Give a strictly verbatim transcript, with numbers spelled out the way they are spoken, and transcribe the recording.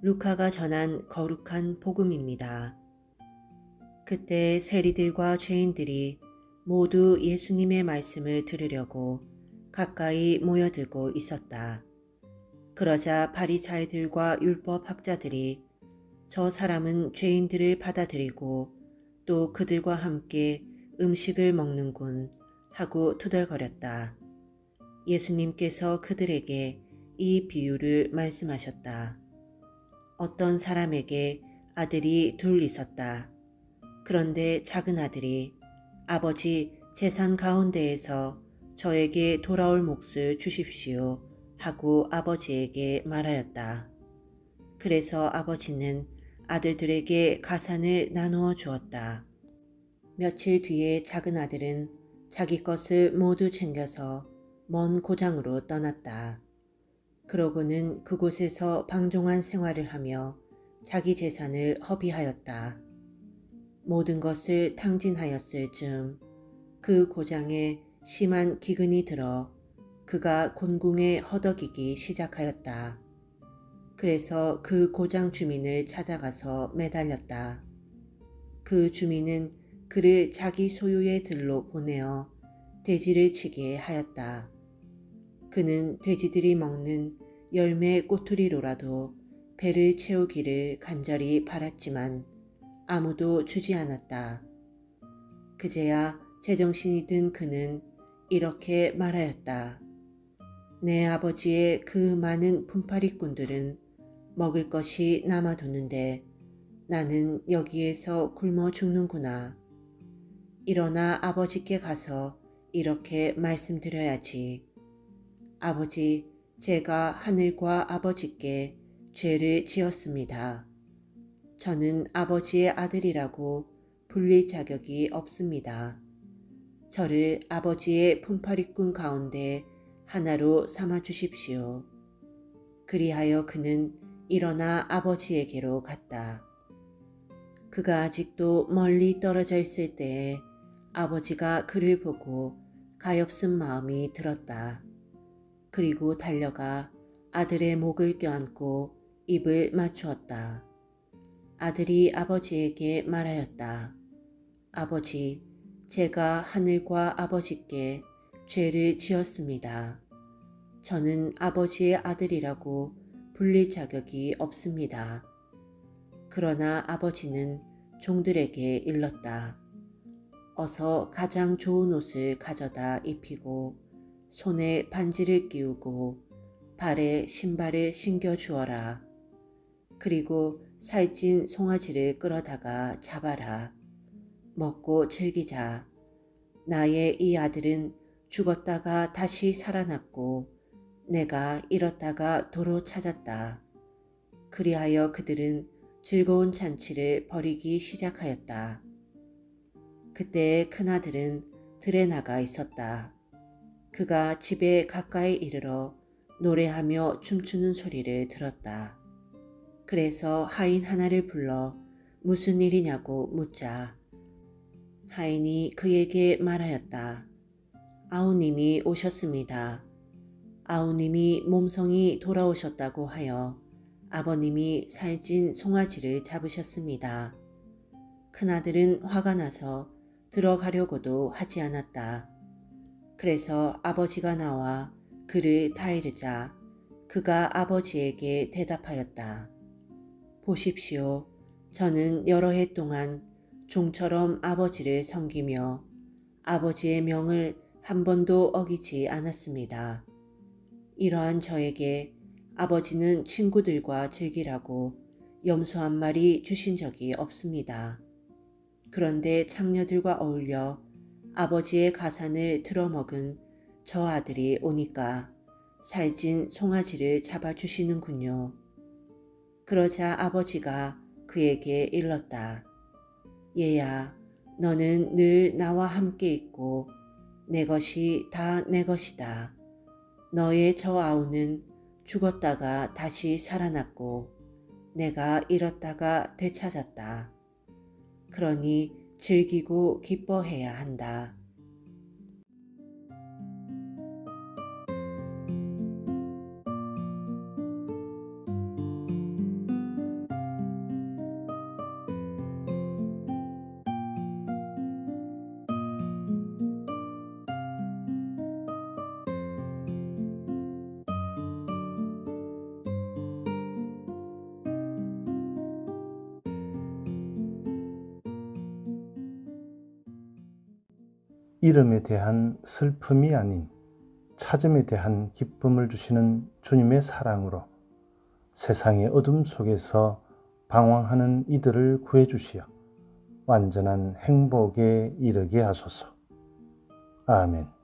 루카가 전한 거룩한 복음입니다. 그때 세리들과 죄인들이 모두 예수님의 말씀을 들으려고 가까이 모여들고 있었다. 그러자 바리사이들과 율법학자들이 저 사람은 죄인들을 받아들이고 또 그들과 함께 음식을 먹는군 하고 투덜거렸다. 예수님께서 그들에게 이 비유를 말씀하셨다. 어떤 사람에게 아들이 둘 있었다. 그런데 작은 아들이 아버지 재산 가운데에서 저에게 돌아올 몫을 주십시오 하고 아버지에게 말하였다. 그래서 아버지는 아들들에게 가산을 나누어 주었다. 며칠 뒤에 작은 아들은 자기 것을 모두 챙겨서 먼 고장으로 떠났다. 그러고는 그곳에서 방종한 생활을 하며 자기 재산을 허비하였다. 모든 것을 탕진하였을 즈음 그 고장에 심한 기근이 들어 그가 곤궁에 허덕이기 시작하였다. 그래서 그 고장 주민을 찾아가서 매달렸다. 그 주민은 그를 자기 소유의 들로 보내어 돼지를 치게 하였다. 그는 돼지들이 먹는 열매 꼬투리로라도 배를 채우기를 간절히 바랐지만 아무도 주지 않았다. 그제야 제정신이 든 그는 이렇게 말하였다. 내 아버지의 그 많은 분파리꾼들은 먹을 것이 남아도는데 나는 여기에서 굶어 죽는구나. 일어나 아버지께 가서 이렇게 말씀드려야지. 아버지, 제가 하늘과 아버지께 죄를 지었습니다. 저는 아버지의 아들이라고 불릴 자격이 없습니다. 저를 아버지의 품팔이꾼 가운데 하나로 삼아 주십시오. 그리하여 그는 일어나 아버지에게로 갔다. 그가 아직도 멀리 떨어져 있을 때에 아버지가 그를 보고 가엾은 마음이 들었다. 그리고 달려가 아들의 목을 껴안고 입을 맞추었다. 아들이 아버지에게 말하였다. 아버지, 제가 하늘과 아버지께 죄를 지었습니다. 저는 아버지의 아들이라고 불릴 자격이 없습니다. 그러나 아버지는 종들에게 일렀다. 어서 가장 좋은 옷을 가져다 입히고 손에 반지를 끼우고 발에 신발을 신겨 주어라. 그리고 살찐 송아지를 끌어다가 잡아라. 먹고 즐기자. 나의 이 아들은 죽었다가 다시 살아났고 내가 잃었다가 도로 찾았다. 그리하여 그들은 즐거운 잔치를 벌이기 시작하였다. 그때 큰아들은 들에 나가 있었다. 그가 집에 가까이 이르러 노래하며 춤추는 소리를 들었다. 그래서 하인 하나를 불러 무슨 일이냐고 묻자 하인이 그에게 말하였다. 아우님이 오셨습니다. 아우님이 몸성이 돌아오셨다고 하여 아버님이 살찐 송아지를 잡으셨습니다. 큰아들은 화가 나서 들어가려고도 하지 않았다. 그래서 아버지가 나와 그를 타이르자 그가 아버지에게 대답하였다. 보십시오. 저는 여러 해 동안 종처럼 아버지를 섬기며 아버지의 명을 한 번도 어기지 않았습니다. 이러한 저에게 아버지는 친구들과 즐기라고 염소 한 마리 주신 적이 없습니다. 그런데 창녀들과 어울려 아버지의 가산을 들어먹은 저 아들이 오니까 살찐 송아지를 잡아주시는군요. 그러자 아버지가 그에게 일렀다. 얘야, 너는 늘 나와 함께 있고 내 것이 다 내 것이다. 너의 저 아우는 죽었다가 다시 살아났고 내가 잃었다가 되찾았다. 그러니 즐기고 기뻐해야 한다. 잃음에 대한 슬픔이 아닌 찾음에 대한 기쁨을 주시는 주님의 사랑으로 세상의 어둠 속에서 방황하는 이들을 구해주시어 완전한 행복에 이르게 하소서. 아멘.